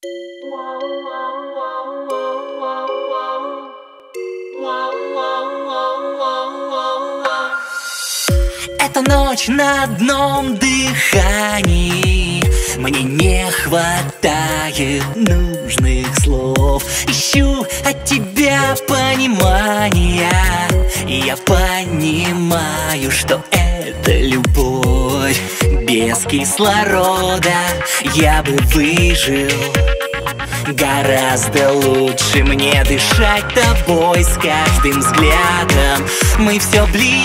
Эта ночь на одном дыхании. Мне не хватает нужных слов. Ищу от тебя понимания. И я понимаю, что это любовь. Без кислорода я бы выжил. Гораздо лучше мне дышать тобой. С каждым взглядом мы все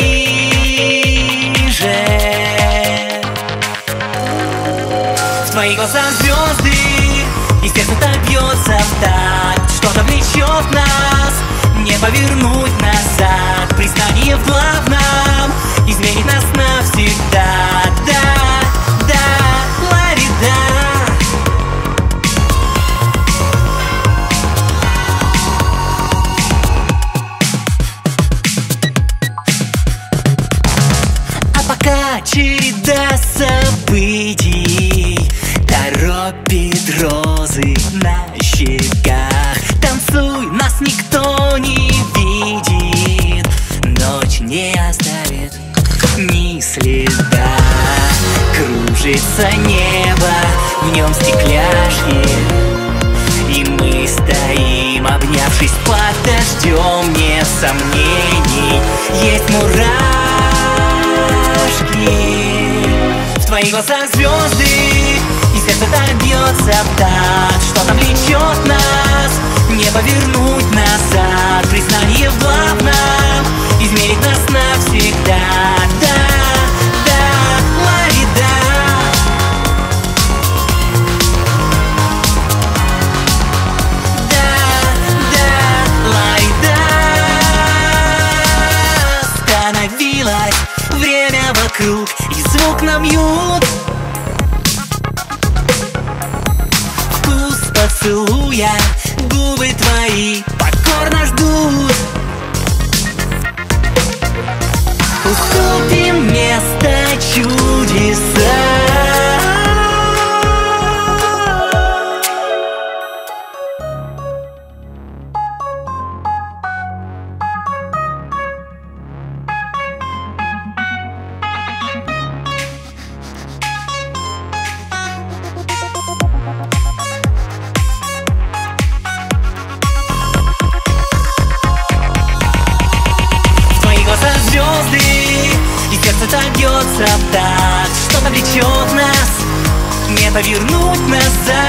ближе. В твоих глазах звезды, и сердце-то бьется в такт. Что-то влечет нас, не повернуть назад. Признание в главном изменит нас навсегда. Да, да, ларида. Пока череда событий торопит розы на щеках. Танцуй, нас никто не видит. Ночь не оставит ни следа. Кружится небо, в нем стекляшки. И мы стоим, обнявшись под дождем. Нет сомнений, есть мурашки. В твоих глазах звезды, и сердце так бьется в такт. Что там влечет нас, не повернуть назад. Признание в главном изменит нас навсегда. Да, да, ларида. Да, да, ларида. Остановилось время вокруг, и звук нам ют. Вкус поцелуя, губы твои покорно ждут. Уступим место чудесам. Звезды, и сердце так бьется в такт. Что-то влечет нас, не повернуть назад.